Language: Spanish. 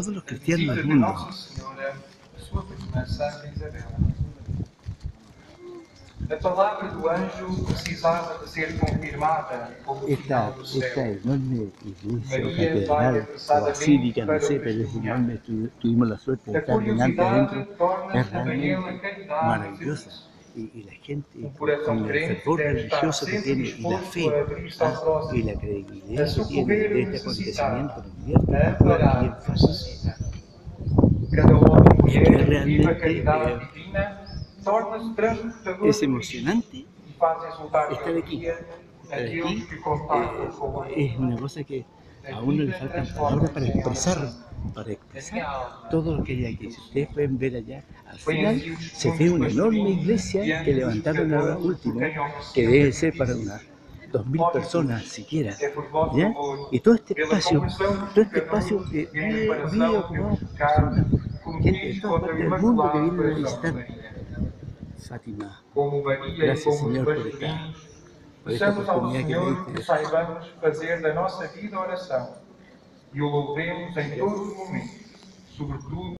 todos los cristianos del mundo. Esta enorme iglesia o catedral o basílica, no sé, pero es enorme, tuvimos la suerte de estar delante adentro, es realmente maravillosa. Y la gente con el fervor religioso que tiene y la fe y la credibilidad que tiene de este acontecimiento nos vierte aquí en Fátima. Es que realmente es emocionante estar aquí. Es una cosa que a uno le faltan palabras para expresar todo lo que hay aquí. Si ustedes pueden ver allá, al final se ve una enorme iglesia que levantaron ahora último, que debe ser para unas 2000 personas siquiera, ¿ya? Y todo este espacio vive ocupado por personas, gente de todas partes del mundo que vienen a visitar Fátima. Gracias, Señor, por esta oportunidad que me diste. Saibamos fazer da nossa vida oração e o louvemos em todos os momentos, sobretudo